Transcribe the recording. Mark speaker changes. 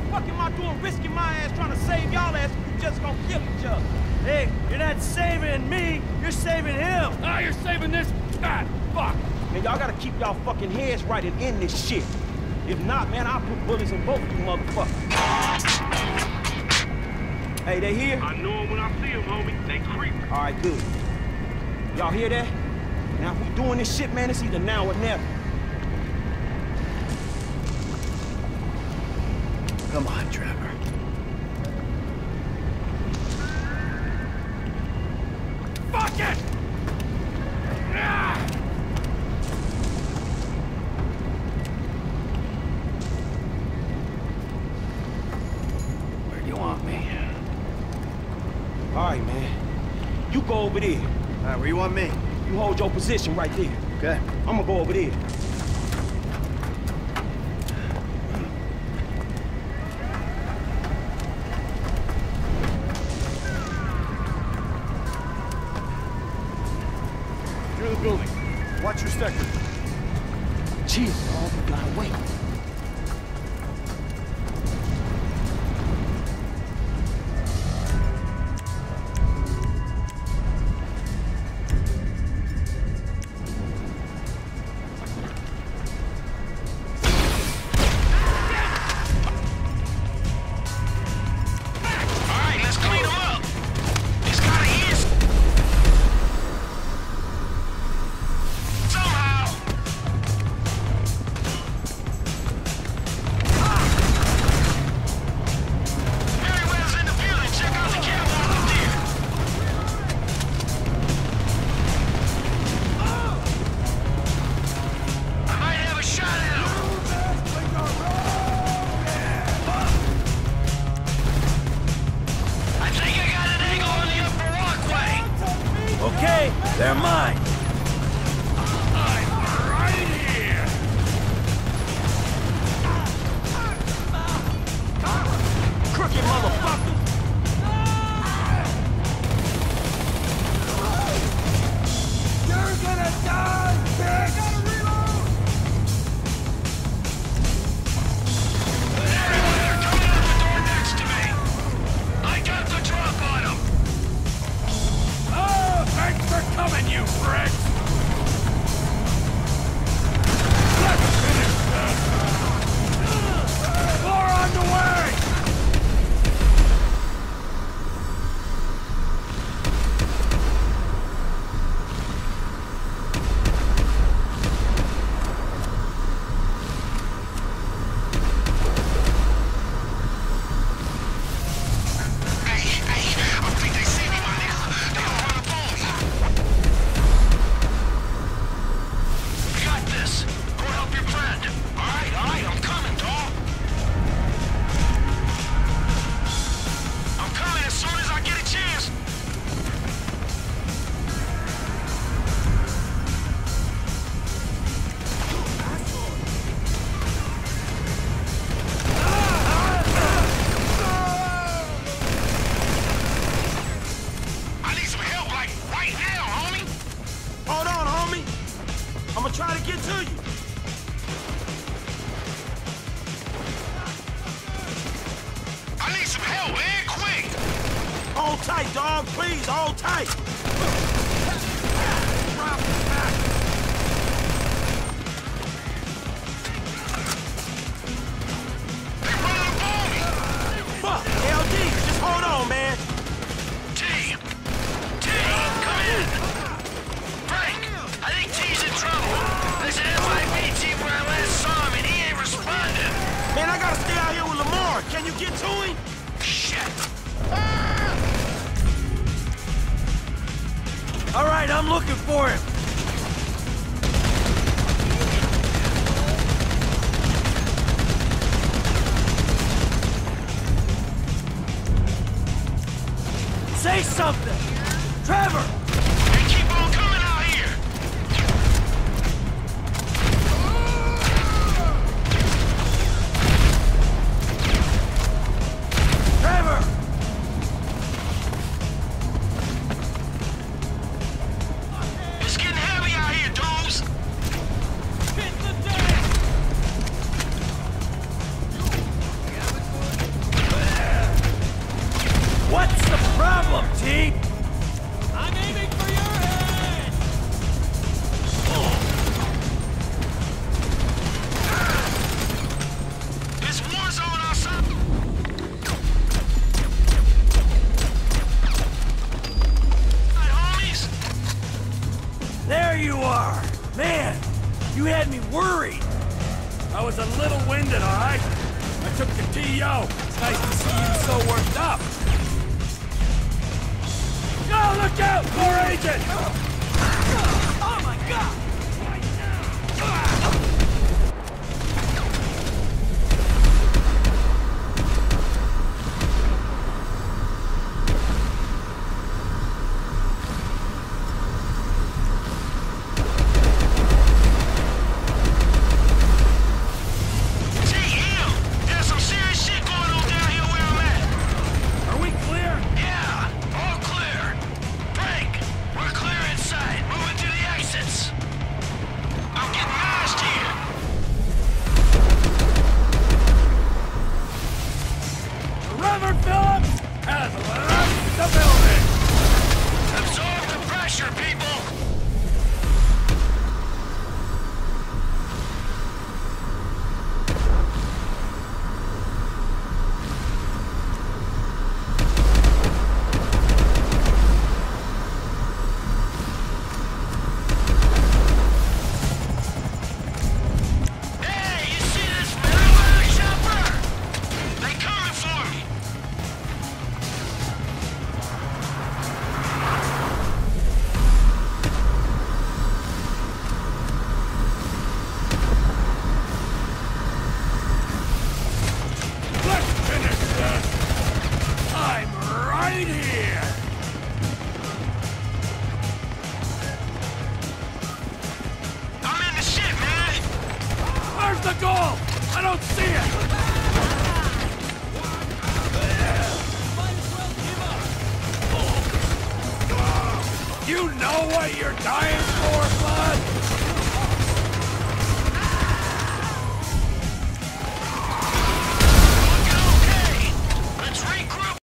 Speaker 1: fuck am I doing risking my ass trying to save y'all ass if you just gonna kill each other?
Speaker 2: Hey, you're not saving me, you're saving him!
Speaker 3: Ah, you're saving this... Ah, fuck!
Speaker 1: Man, y'all gotta keep y'all fucking heads right and end this shit. If not, man, I'll put bullets in both of you motherfuckers. Hey, they here?
Speaker 4: I know them when I see them, homie. They creep.
Speaker 1: All right, good. Y'all hear that? Now, if we doing this shit, man, it's either now or never.
Speaker 2: Come on, Trevor.
Speaker 3: Fuck it! Ah!
Speaker 2: Where do you want me?
Speaker 1: All right, man. You go over there.
Speaker 2: All right, where you want me?
Speaker 1: You hold your position right there.
Speaker 2: Okay.
Speaker 1: I'm gonna go over there.
Speaker 3: Through the building. Watch your sector.
Speaker 1: Jesus, oh, we gotta wait.
Speaker 2: Okay, they're mine.
Speaker 3: I'm right here!
Speaker 1: Crooked motherfucker!
Speaker 2: You're gonna die, bitch!
Speaker 3: Gotta reload! They're coming out the door next to me! I got the drop on them! Oh, thanks for coming, you pricks! Let's finish this! More on the way!
Speaker 1: I'm gonna try to get to you.
Speaker 3: I need some help, man, quick!
Speaker 1: Hold tight, dog. Please, hold tight.
Speaker 3: They're running up on me!
Speaker 1: Fuck, LD, just hold on, man.
Speaker 3: T! T, come in! Frank, I think T's in trouble. There's an FIB team where I last saw him and he ain't responding.
Speaker 1: Man, I gotta stay out here with Lamar. Can you get to him?
Speaker 3: Shit!
Speaker 2: All right, I'm looking for him. Say something! Trevor!
Speaker 3: And keep on coming out here!
Speaker 2: Trevor!
Speaker 3: It's getting heavy out here, dudes!
Speaker 5: right? I took the TO. It's nice to see you so worked up. Yo, look out! More agents!
Speaker 2: Oh my god!
Speaker 5: Reverend Phillips has left the building!
Speaker 3: Absorb the pressure, people! Hey, you see this marijuana chopper? They coming for me!
Speaker 5: Let's finish this! I'm right here!
Speaker 3: I'm in the shit, man!
Speaker 5: Where's the goal? I don't see it! You know what you're dying for, bud?